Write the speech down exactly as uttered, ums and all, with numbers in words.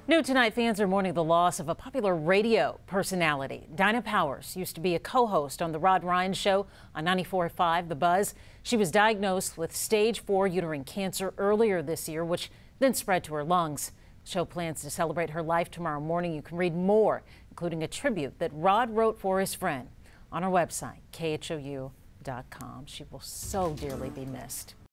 New tonight, fans are mourning the loss of a popular radio personality. Dinah Powers used to be a co-host on the Rod Ryan Show on ninety-four point five The Buzz. She was diagnosed with stage four uterine cancer earlier this year, which then spread to her lungs. The show plans to celebrate her life tomorrow morning. You can read more, including a tribute that Rod wrote for his friend, on our website, K H O U dot com. She will so dearly be missed.